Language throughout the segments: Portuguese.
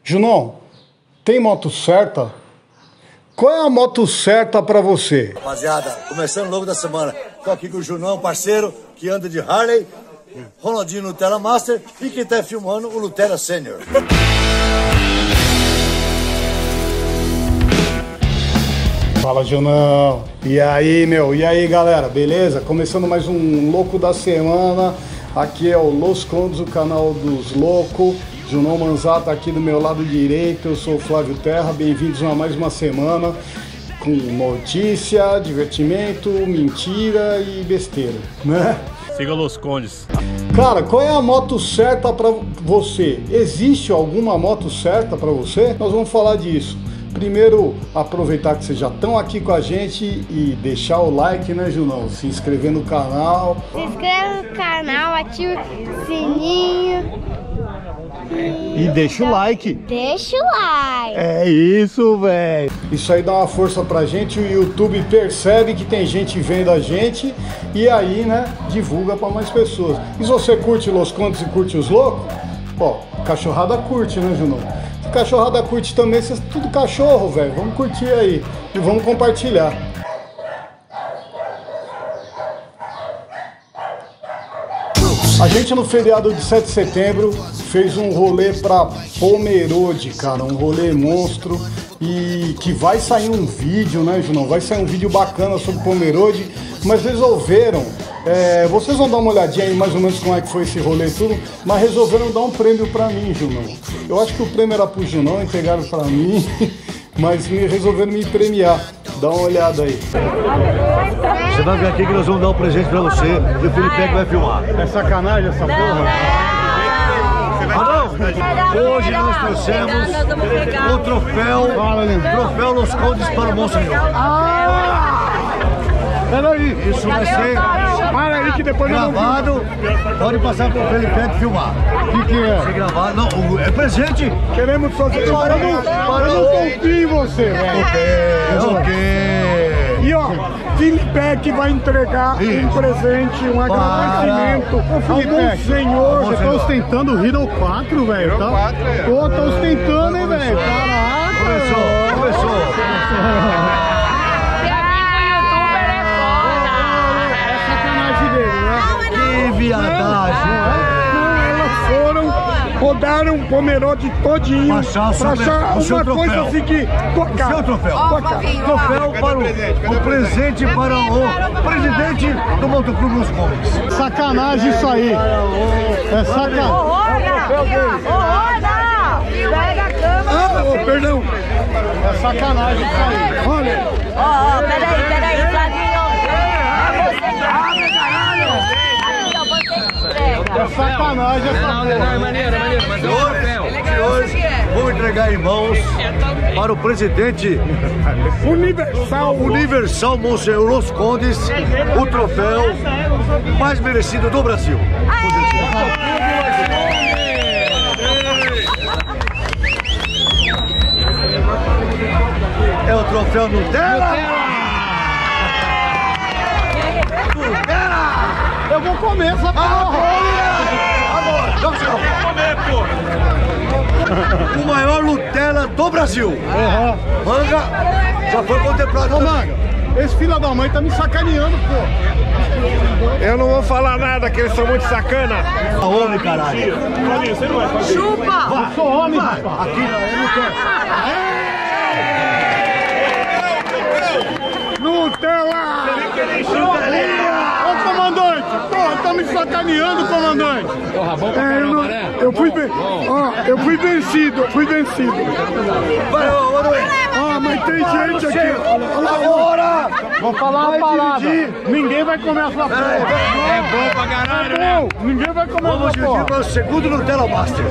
Junão, tem moto certa? Qual é a moto certa pra você? Rapaziada, começando logo da semana, tô aqui com o Junão, parceiro, que anda de Harley, Ronaldinho Nutella Master e quem tá filmando o Nutella Senior. Fala, Junão. E aí, meu? E aí, galera? Beleza? Começando mais um Louco da Semana. Aqui é o Los Condes, o canal dos loucos. Junão Manzato aqui do meu lado direito. Eu sou o Flávio Terra. Bem-vindos a mais uma semana com notícia, divertimento, mentira e besteira, né? Siga Los Condes. Cara, qual é a moto certa pra você? Existe alguma moto certa pra você? Nós vamos falar disso. Primeiro, aproveitar que vocês já estão aqui com a gente e deixar o like, né, Junão? Se inscrever no canal. Se inscreva no canal, ativa o sininho. E deixa o like. Deixa o like. É isso, velho. Isso aí dá uma força pra gente. O YouTube percebe que tem gente vendo a gente e aí, né, divulga pra mais pessoas. E se você curte Los Condes e curte os loucos, ó, cachorrada curte, né, Junão? Se cachorrada curte também, vocês tudo cachorro, velho. Vamos curtir aí e vamos compartilhar. A gente no feriado de 7 de setembro fez um rolê pra Pomerode, cara, um rolê monstro e que vai sair um vídeo, né, Junão? Vai sair um vídeo bacana sobre Pomerode, mas resolveram, vocês vão dar uma olhadinha aí mais ou menos como é que foi esse rolê e tudo, mas resolveram dar um prêmio pra mim, Junão. Eu acho que o prêmio era pro Junão, entregaram pra mim, mas resolveram me premiar. Dá uma olhada aí. Você vai ver aqui que nós vamos dar um presente pra você e o Felipe vai filmar. É sacanagem essa porra? Hoje nós trouxemos o troféu Los Condes para o Monsenhor. Peraí, isso vai ser para aí que depois gravado. Pode passar pro Felipe filmar. O que é? Se gravar, não, é presente. Queremos fazer. Eu não confio em você, velho. Ok. E ó, Felipe que vai entregar um presente, um agradecimento ao Monsenhor. Você tá ostentando o Hero 4, velho? Tá? Pô, tá ostentando, hein, velho? Caraca! Começou. Que viadagem! Não, elas foram, rodaram o Pomerode todinho pra achar uma coisa assim que tocar. Seu troféu. Troféu para o presente para o presidente do Motoclube Los Condes. Sacanagem isso aí. É sacanagem. Pega a câmera. Perdão. É sacanagem isso aí. Olha. Peraí, Flavinho. É sacanagem essa porra. É maneiro, mas é um troféu. Hoje vou entregar em mãos para o presidente Universal Monsenhor Los Condes o troféu mais merecido do Brasil. É o troféu Nutella! Eu vou comer essa porra. O maior Nutella do Brasil. Manga já foi contemplado. Ô, Manga, esse filho da mãe tá me sacaneando, pô. Eu não vou falar nada, que eles são muito sacana. Homem, caralho. Chupa! Eu sou homem, rapaz. Aqui eu não quero. Nutella! Ô, comandante! Porra, tá me sacaneando, comandante! Porra, bom pra caramba, né? Eu fui vencido, mas tem gente aqui. Agora! Vou falar uma parada. Ninguém vai comer essa porra. É bom pra caralho, né? Ninguém vai comer Vamos essa dividir porra. para o segundo Nutella Master.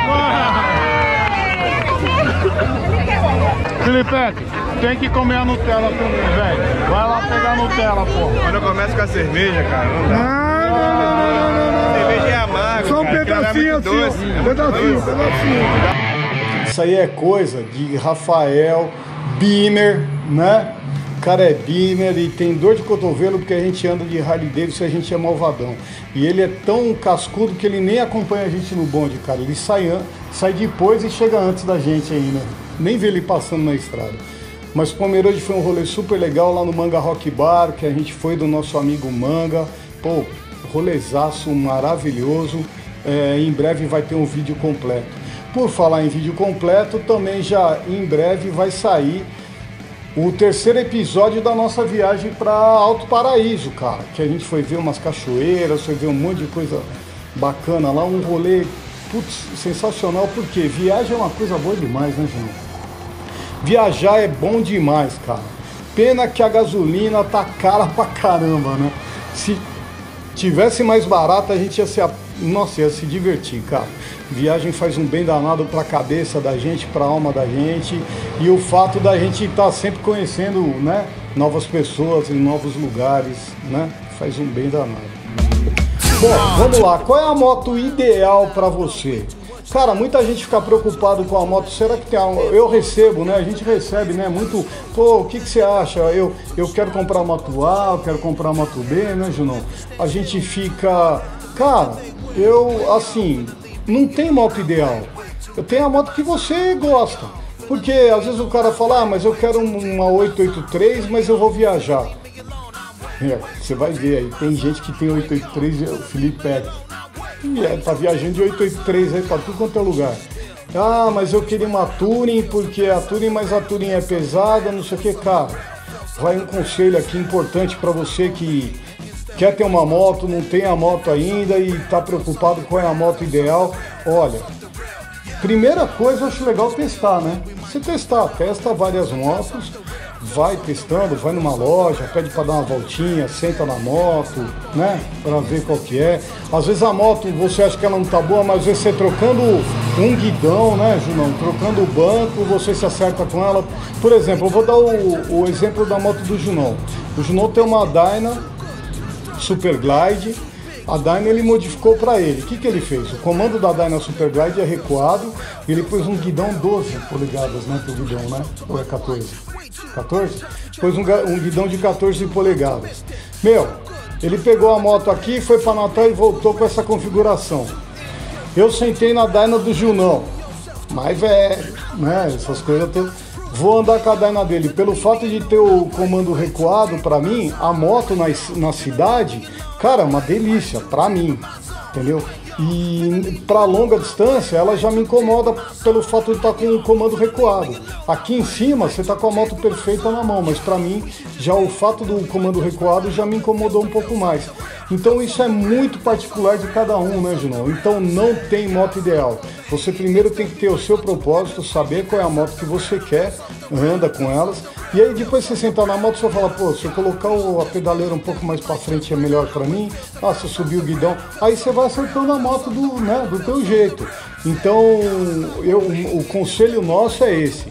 Felipe, tem que comer a Nutella também, velho. Vai lá pegar a Nutella, pô. Quando eu começo com a cerveja, cara, não dá. Não. Cerveja é amargo, Só um cara, pedacinho assim, ó. Pedacinho. Isso aí é coisa de Rafael Beamer, né? cara é beamer e tem dor de cotovelo porque a gente anda de Harley Davidson e a gente é malvadão. E ele é tão cascudo que ele nem acompanha a gente no bonde, cara. Ele sai depois e chega antes da gente ainda. Nem vê ele passando na estrada. Mas Pomerode foi um rolê super legal lá no Manga Rock Bar, que a gente foi do nosso amigo Manga. Pô, rolezaço maravilhoso. Em breve vai ter um vídeo completo. Por falar em vídeo completo, também já em breve vai sair o terceiro episódio da nossa viagem para Alto Paraíso, cara. Que a gente foi ver umas cachoeiras, foi ver um monte de coisa bacana lá, um rolê, putz, sensacional, porque viagem é uma coisa boa demais, né, gente? Viajar é bom demais, cara. Pena que a gasolina tá cara pra caramba, né? Se tivesse mais barata, a gente ia se divertir, cara. Viagem faz um bem danado pra cabeça da gente, pra alma da gente. E o fato da gente estar sempre conhecendo, né, novas pessoas em novos lugares, né? Faz um bem danado. Bom, vamos lá. Qual é a moto ideal pra você? Cara, muita gente fica preocupado com a moto. Será que tem eu recebo, né? A gente recebe, né? Muito. Pô, o que você acha? Eu quero comprar a moto A, eu quero comprar a moto B, né, Junão? A gente fica. Cara, assim, não tem moto ideal. Eu tenho a moto que você gosta. Porque às vezes o cara fala, mas eu quero uma 883, mas eu vou viajar. Você vai ver aí, tem gente que tem 883, o Felipe pega. E tá viajando de 883 aí pra tudo quanto é lugar. Ah, mas eu queria uma Touring, porque a Touring, mas a Touring é pesada, não sei o que, cara. Vai um conselho aqui importante pra você que quer ter uma moto, não tem a moto ainda e tá preocupado qual é a moto ideal. Olha, primeira coisa eu acho legal testar, né? Você testa várias motos, vai testando, vai numa loja, pede para dar uma voltinha, senta na moto, né? Para ver qual que é. Às vezes a moto, você acha que ela não tá boa, mas às vezes você trocando um guidão, né, Junão? Trocando o banco, você se acerta com ela. Por exemplo, eu vou dar o exemplo da moto do Junão. O Junão tem uma Dyna Super Glide. A Dyna ele modificou para ele. O que ele fez? O comando da Dyna Super Glide é recuado e ele pôs um guidão 12 polegadas, né, pro guidão, né? Ou é 14? 14? Pôs um guidão de 14 polegadas. Meu, ele pegou a moto aqui, foi para Natal e voltou com essa configuração. Eu sentei na Dyna do Junão, mais velho, né? Essas coisas todas. Vou andar com a Dyna dele. Pelo fato de ter o comando recuado, para mim, a moto na cidade, cara, é uma delícia, pra mim, entendeu? E para longa distância, ela já me incomoda pelo fato de estar com o comando recuado. Aqui em cima, você está com a moto perfeita na mão, mas para mim, já o fato do comando recuado já me incomodou um pouco mais. Então isso é muito particular de cada um, né, Junão? Então não tem moto ideal. Você primeiro tem que ter o seu propósito, saber qual é a moto que você quer, anda com elas. E aí depois você sentar na moto, você fala, pô, se eu colocar a pedaleira um pouco mais para frente é melhor para mim. Ah, se eu subir o guidão, aí você vai acertando a moto do teu jeito. Então, o conselho nosso é esse.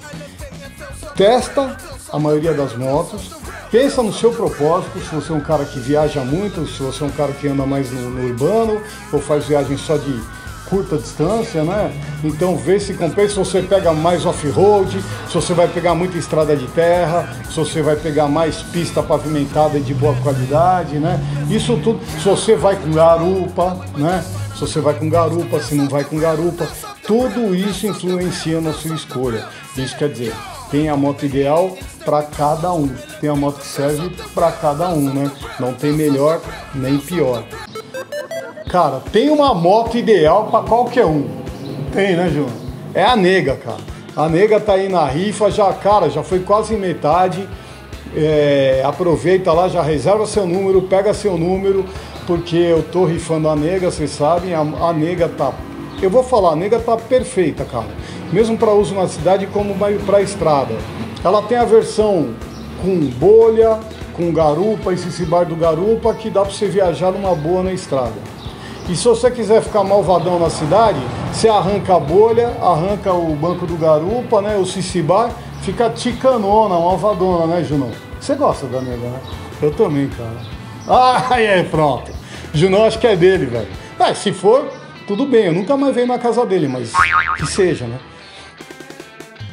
Testa a maioria das motos, pensa no seu propósito, se você é um cara que viaja muito, se você é um cara que anda mais no urbano, ou faz viagem só de curta distância, né? Então vê se compensa, se você pega mais off-road, se você vai pegar muita estrada de terra, se você vai pegar mais pista pavimentada e de boa qualidade, né? Isso tudo, se você vai com garupa, né? Se você vai com garupa, se não vai com garupa, tudo isso influencia na sua escolha. Isso quer dizer, tem a moto ideal para cada um, tem a moto que serve para cada um, né? Não tem melhor nem pior. Cara, tem uma moto ideal para qualquer um. Tem, né, João? É a Nega, cara. A Nega tá aí na rifa, já foi quase metade. Aproveita lá, já reserva seu número, pega seu número, porque eu tô rifando a Nega, vocês sabem. A Nega tá... Eu vou falar, a Nega tá perfeita, cara. Mesmo para uso na cidade como para estrada. Ela tem a versão com bolha, com garupa, esse cibar do garupa, que dá para você viajar numa boa na estrada. E se você quiser ficar malvadão na cidade, você arranca a bolha, arranca o banco do garupa, né, o cicibar, fica ticanona, malvadona, né, Junão? Você gosta da Nega, né? Eu também, cara. Aí, pronto. Junão acho que é dele, velho. Se for, tudo bem, eu nunca mais venho na casa dele, mas que seja, né?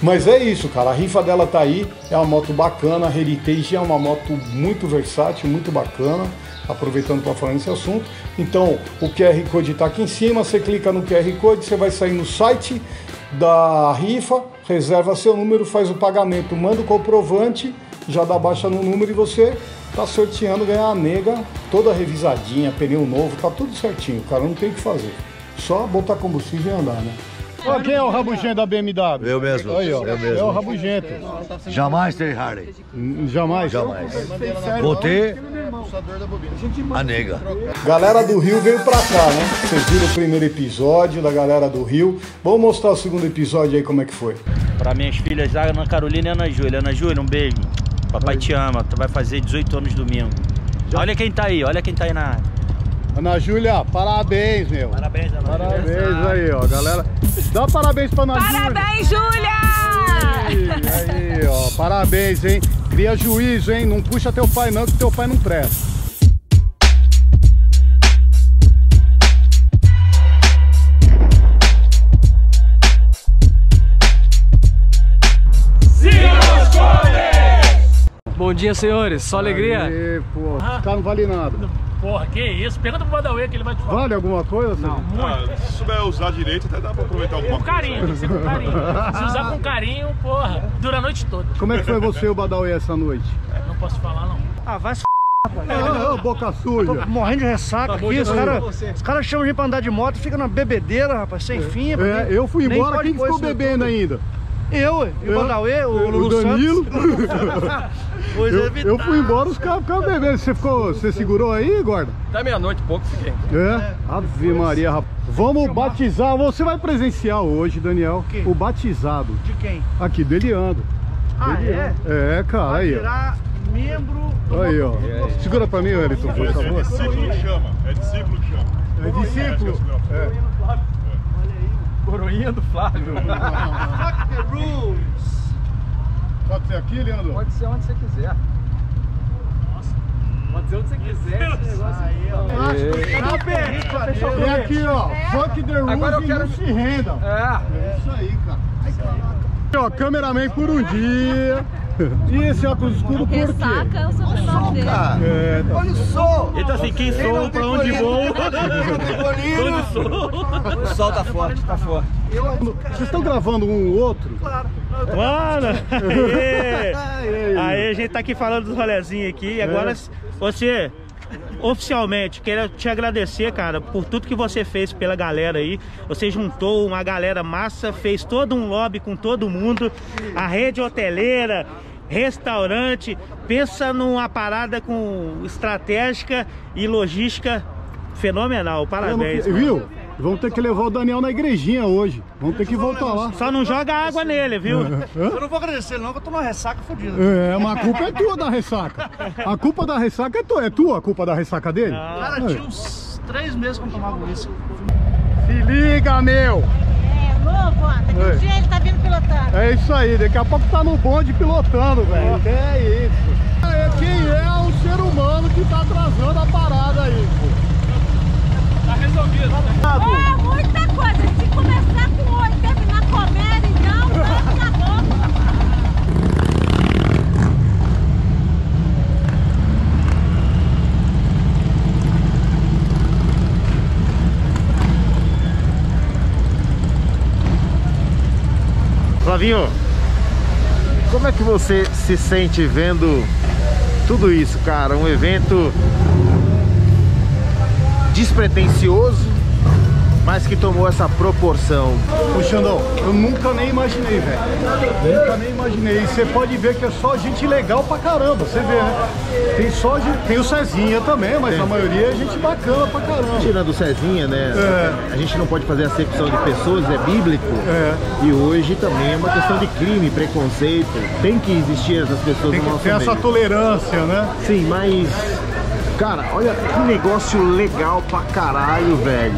Mas é isso, cara, a rifa dela tá aí, é uma moto bacana, a Heritage é uma moto muito versátil, muito bacana, aproveitando para falar nesse assunto. Então, o QR Code tá aqui em cima, você clica no QR Code, você vai sair no site da rifa, reserva seu número, faz o pagamento, manda o comprovante, já dá baixa no número e você tá sorteando ganhar a nega, toda revisadinha, pneu novo, tá tudo certinho, cara, não tem o que fazer. Só botar combustível e andar, né? Ó, quem é o rabugento da BMW? Eu mesmo. Aí, ó. Eu mesmo. É o rabugento. Jamais ter Harley. Jamais? Jamais. Vou ter a nega. Galera do Rio veio pra cá, né? Vocês viram o primeiro episódio da galera do Rio. Vamos mostrar o segundo episódio aí, como é que foi. Pra minhas filhas, Ana Carolina e Ana Júlia. Ana Júlia, um beijo. Papai te ama. Tu vai fazer 18 anos domingo. Olha quem tá aí na área. Ana Júlia, parabéns, meu. Parabéns, Ana Júlia. Parabéns aí, ó, galera. Dá parabéns pra Ana Júlia. Parabéns, Júlia! Aí, ó, parabéns, hein. Cria juízo, hein. Não puxa teu pai não, que teu pai não presta. Bom dia, senhores. Só alegria? Aê, pô, esse cara não vale nada. Porra, que isso? Pergunta pro Badawi que ele vai te falar. Vale alguma coisa? Não, muito. Se souber usar direito, até dá pra aproveitar alguma Com carinho, tem que ser com carinho. Se usar com carinho, porra, dura a noite toda. Como é que foi você e o Badawi essa noite? Não posso falar, não. Ah, vai se Boca suja. morrendo de ressaca aqui, os caras chamam a gente pra andar de moto, fica na bebedeira, rapaz, sem fim. É, eu fui embora, quem ficou bebendo ainda? Eu, e o Badawi, o Lulu Danilo. Santos. Eu fui embora, os caras ficaram bebendo. Você segurou aí, guarda? Até meia-noite, pouco fiquei. É? Ave Maria, rapaz. Vamos batizar, você vai presenciar hoje, Daniel, o batizado. De quem? Aqui, do Eliandro. Ah, é? É, cara, Vai aí, ó. virar membro do... Aí, ó. Segura pra mim, Wellington, por favor. É discípulo que chama. É discípulo que chama. É discípulo? É. Coroinha do Flávio. Fuck the rules. Pode ser aqui, Leandro? Pode ser onde você quiser. Nossa. Pode ser onde você quiser. Esse negócio aí, E aqui, ó. Fuck the rules. Agora eu e quero- não se rendam. É isso aí, cara. Aqui, ó, cameraman por um dia. E esse óculos escuro por quê? Ressaca é o sobrenome dele. É, tá. Olha o sol! Então assim, quem sou, pra onde vou? Onde sou? O sol tá forte, tá forte. Vocês estão gravando um outro? Mano! Aí a gente tá aqui falando dos rolezinhos aqui. Agora você, oficialmente, quero te agradecer, cara, por tudo que você fez pela galera aí. Você juntou uma galera massa, fez todo um lobby com todo mundo. A rede hoteleira, restaurante, pensa numa parada com estratégica e logística fenomenal. Parabéns. mano. Viu? Vamos ter que levar o Daniel na igrejinha hoje. Vamos ter que voltar lá. Só não joga água nele, viu? Eu não vou agradecer não, que eu tô numa ressaca fodida. É, mas a culpa é tua da ressaca. A culpa da ressaca é tua. É tua a culpa da ressaca dele? Cara, tinha uns 3 meses que eu não tomava isso. Se liga, meu! É, novo, ó. Daqui um dia ele tá vindo pilotando. É isso aí, daqui a pouco tá no bonde pilotando, velho. É isso. Quem é o ser humano que tá atrasando a parada aí, pô? Tá resolvido. É, muita coisa. Se começar com 8 e terminar comendo, então, vai ficar bom. Flavinho, como é que você se sente vendo tudo isso, cara? Um evento despretensioso, mas que tomou essa proporção. Ô Xandão, eu nunca nem imaginei, velho. Nunca nem imaginei. E você pode ver que é só gente legal pra caramba, você vê, né? Tem só gente, tem o Cezinha também, mas a maioria é gente bacana pra caramba. Tirando o Cezinha, né? É. A gente não pode fazer acepção de pessoas, é bíblico. É. E hoje também é uma questão de crime, preconceito. Tem que existir essas pessoas Tem no que nosso ter meio. essa tolerância, né? Sim, mas... Cara, olha que negócio legal pra caralho, velho.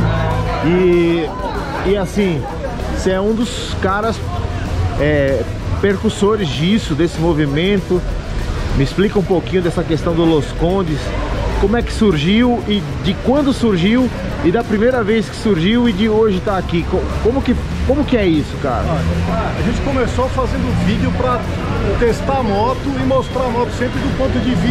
E assim, você é um dos caras percussores disso, desse movimento. Me explica um pouquinho dessa questão do Los Condes. Como é que surgiu e de quando surgiu e da primeira vez que surgiu e de hoje tá aqui. Como que Como que é isso, cara? A gente começou fazendo vídeo para testar a moto e mostrar a moto sempre do ponto de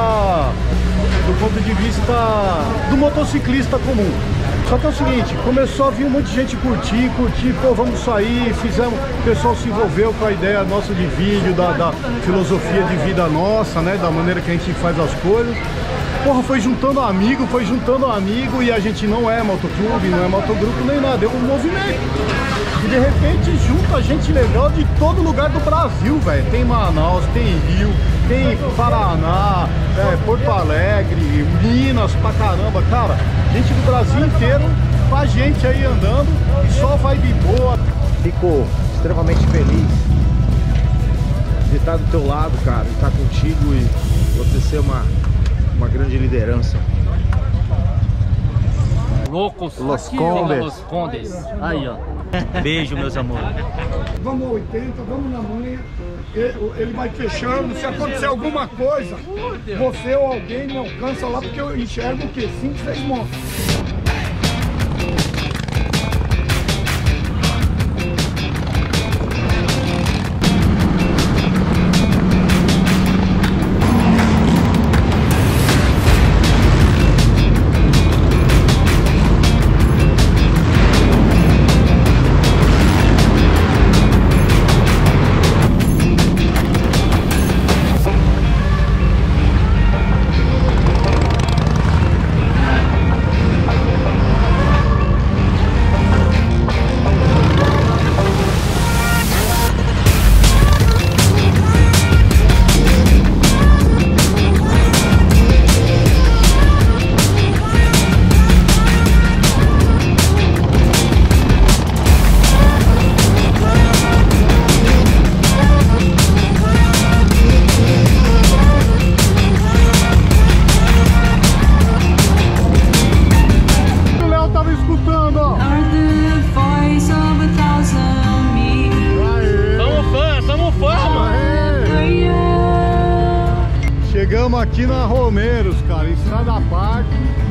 vista do motociclista comum. Só que é o seguinte, começou a vir um monte de gente curtir, pô, vamos sair, fizemos, o pessoal se envolveu com a ideia nossa de vídeo, da filosofia de vida nossa, né, da maneira que a gente faz as coisas. Porra, foi juntando amigo e a gente não é motoclube, não é motogrupo nem nada, é um movimento. E de repente junta gente legal de todo lugar do Brasil, velho. Tem Manaus, tem Rio, tem Paraná, Porto Alegre, Minas pra caramba, cara. Gente do Brasil inteiro com a gente aí andando e só vibe boa. Fico extremamente feliz de estar do teu lado, cara, de estar contigo e você ser uma grande liderança. Loucos, Los Condes. Los Condes. Aí, ó. Beijo, meus amores. Vamos a 80, vamos na manha. Ele vai fechando. Se acontecer alguma coisa, você ou alguém me alcança lá, porque eu enxergo o quê? 5, 6 motos. Chegamos aqui na Romeiros, cara, Estrada Parque.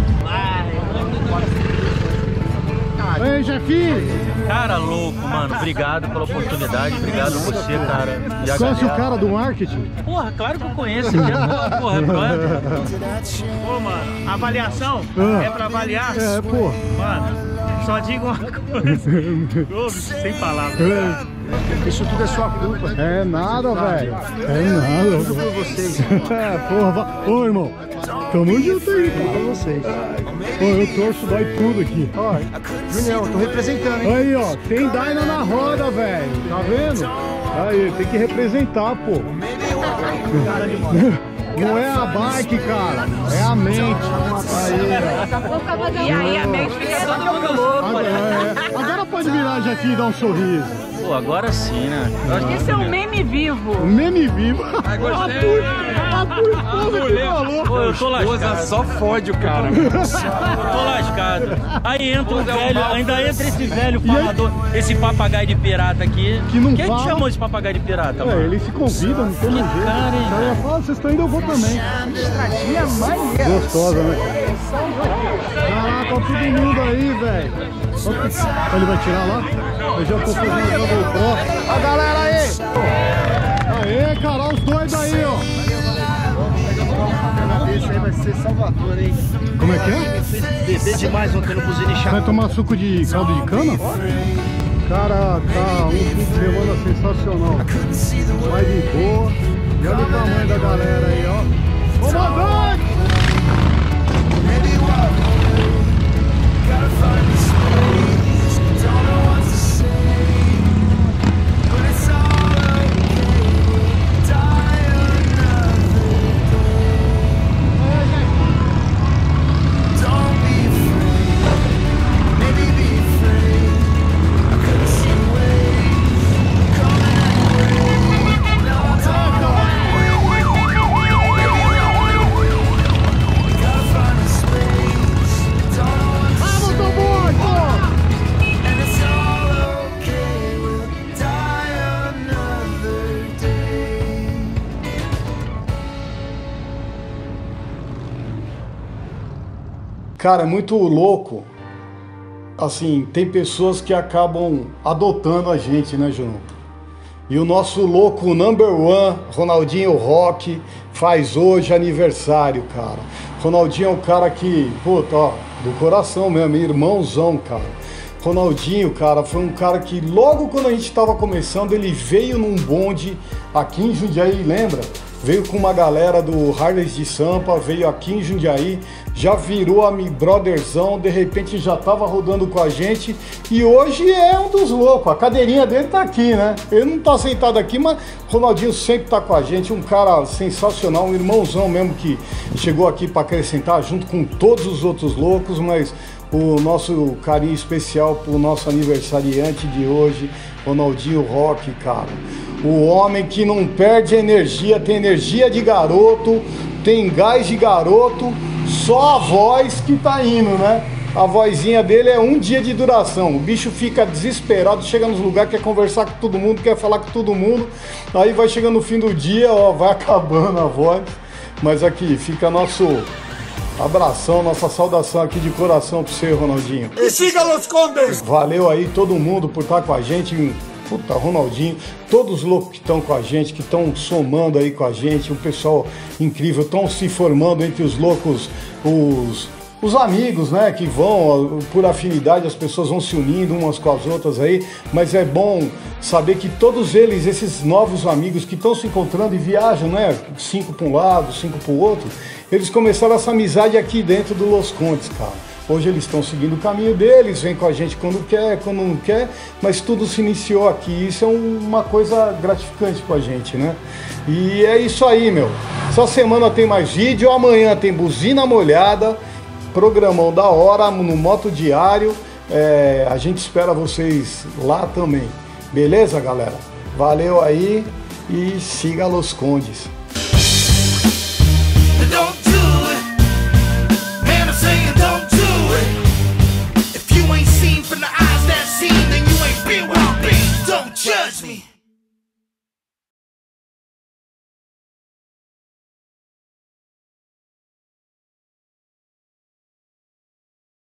Ei, Jefinho! Cara louco, mano. Obrigado pela oportunidade. Obrigado a você, cara. Você conhece o cara do marketing? Porra, claro que eu conheço. Porra, brother. Pô, mano, avaliação é pra avaliar? É, pô. Mano, só digo uma coisa. Sem palavras. Isso tudo é sua culpa. É nada, velho. É nada. Tudo por vocês. Porra, ô irmão. Tamo junto aí, cara. Por vocês. Pô, eu torço, dói tudo aqui. Ó, Junião, tô representando, hein? Aí, ó, tem Dyna na roda, velho. Tá vendo? Aí, tem que representar, pô. Não é a bike, cara. É a mente. Aí, E aí a mente fica todo mundo louco. Agora pode virar já aqui e dar um sorriso. Pô, agora sim, né? Esse é um meme vivo. Um meme vivo. A tua esposa que falou. Pô, eu tô lascado. Só fode o cara. Tô lascado. Aí entra um velho, ainda entra esse velho falador, esse papagaio de pirata aqui. Que não Quem fala. te chamou esse papagaio de pirata, mano? Ele se convida, não tem jeito. cara, hein, O cara fala, vocês estão indo, eu vou também. Gostosa, né? Caraca, tudo mundo aí, velho. Ele vai tirar lá? Eu já tô fazendo a GoPro. A galera aí! Aê, cara, os dois aí, ó. Esse aí vai ser Salvador, hein? Como é que é? Beber demais ontem no Buzina e Chá. Vai tomar suco de caldo de cana? Cara, tá um fim de semana sensacional. Vai de boa. E olha o tamanho da galera aí, ó. Comandante! Cara, é muito louco assim, tem pessoas que acabam adotando a gente, né, Junão? E o nosso louco number one, Ronaldinho Rock, faz hoje aniversário, cara. Ronaldinho é um cara que, puta, ó, do coração mesmo, irmãozão, cara. Ronaldinho, cara, foi um cara que logo quando a gente tava começando, ele veio num bonde aqui em Jundiaí, lembra? Veio com uma galera do Harley de Sampa, veio aqui em Jundiaí, já virou a brotherzão, de repente já tava rodando com a gente e hoje é um dos loucos, a cadeirinha dele tá aqui, né? Ele não tá sentado aqui, mas o Ronaldinho sempre tá com a gente, um cara sensacional, um irmãozão mesmo que chegou aqui para acrescentar junto com todos os outros loucos, mas o nosso carinho especial pro nosso aniversariante de hoje, Ronaldinho Rock, cara. O homem que não perde energia, tem energia de garoto, tem gás de garoto, só a voz que tá indo, né? A vozinha dele é um dia de duração. O bicho fica desesperado, chega nos lugares, quer conversar com todo mundo, quer falar com todo mundo. Aí vai chegando no fim do dia, ó, vai acabando a voz. Mas aqui fica nosso abração, nossa saudação aqui de coração pro você, Ronaldinho. E siga Los Condes! Valeu aí todo mundo por estar com a gente. Puta, Ronaldinho, todos os loucos que estão com a gente, que estão somando aí com a gente, um pessoal incrível, estão se formando entre os loucos, os amigos, né, que vão, por afinidade, as pessoas vão se unindo umas com as outras aí, mas é bom saber que todos eles, esses novos amigos que estão se encontrando e viajam, né, 5 para um lado, 5 para o outro, eles começaram essa amizade aqui dentro do Los Condes, cara. Hoje eles estão seguindo o caminho deles, vêm com a gente quando quer, quando não quer, mas tudo se iniciou aqui. Isso é uma coisa gratificante pra gente, né? E é isso aí, meu. Essa semana tem mais vídeo, amanhã tem Buzina Molhada, programão da hora no Moto Diário. A gente espera vocês lá também. Beleza, galera? Valeu aí e siga Los Condes. From the eyes that seen, then you ain't been where I've been. Don't judge me.